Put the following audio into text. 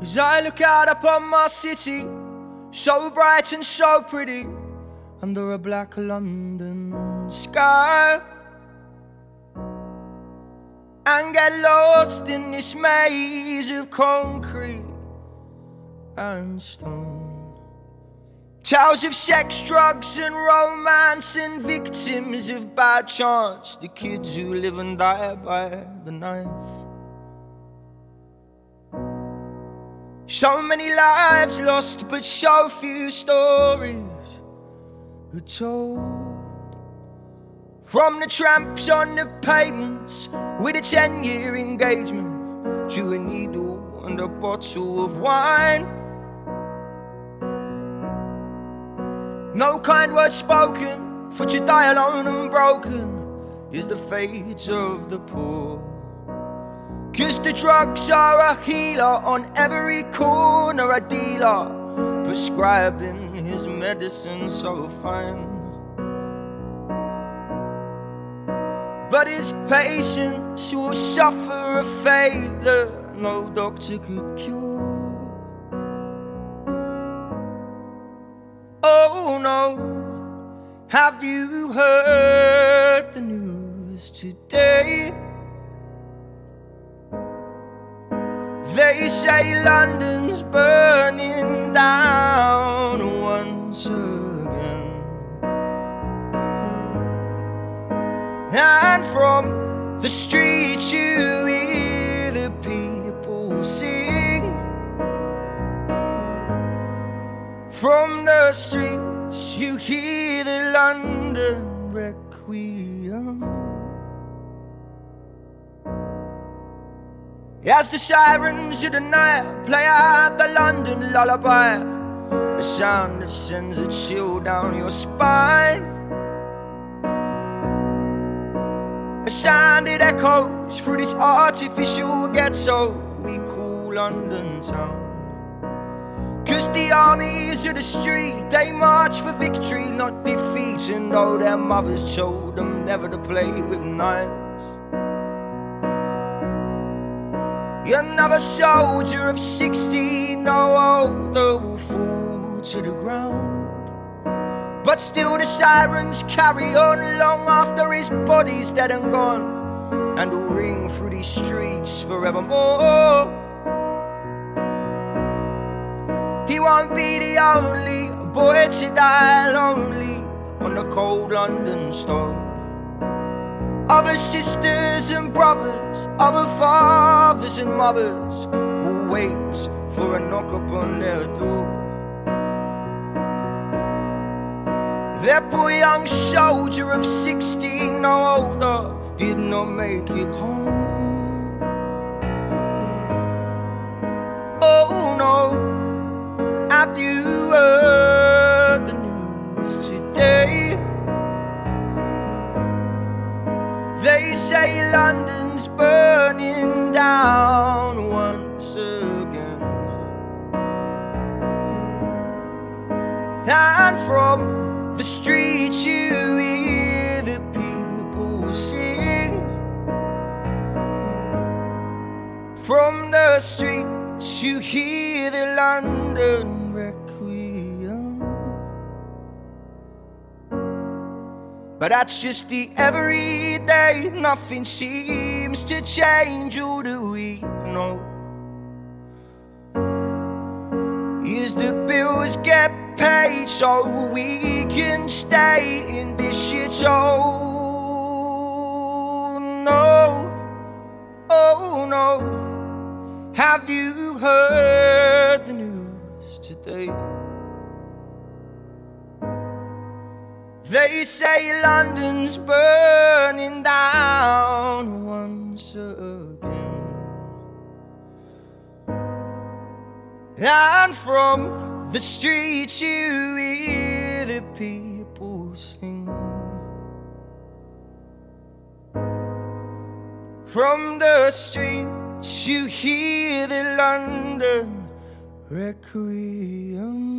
As I look out upon my city, so bright and so pretty, under a black London sky, and get lost in this maze of concrete and stone. Tales of sex, drugs and romance, and victims of bad chance, the kids who live and die by the knife. So many lives lost, but so few stories are told. From the tramps on the pavements with a 10-year engagement, to a needle and a bottle of wine. No kind word spoken, for to die alone and broken is the fate of the poor. 'Cause the drugs are a healer, on every corner a dealer, prescribing his medicine so fine. But his patients will suffer a fate that no doctor could cure. Oh no, have you heard the news today? They say London's burning down once again, and from the streets you hear the people sing. From the streets you hear the London Requiem, as the sirens of the night play out the London lullaby, a sound that sends a chill down your spine, a sound that echoes through this artificial ghetto we call London town. 'Cause the armies of the street, they march for victory, not defeat, and though their mothers told them never to play with knives, another soldier of 16 no older will fall to the ground. But still the sirens carry on long after his body's dead and gone, and will ring through these streets forevermore. He won't be the only boy to die lonely on the cold London stone. Other sisters and brothers, other fathers and mothers will wait for a knock upon their door. Their poor young soldier of 16 no older did not make it home. Oh no, have you heard the news today? They say London's burning down once again, and from the streets you hear the people sing. From the streets you hear the London Requiem. But that's just the everyday, nothing seems to change. Who do we know? Is the bills get paid so we can stay in this shithole? No, oh no, have you heard the news today? They say London's burning down once again, and from the streets you hear the people sing. From the streets you hear the London Requiem.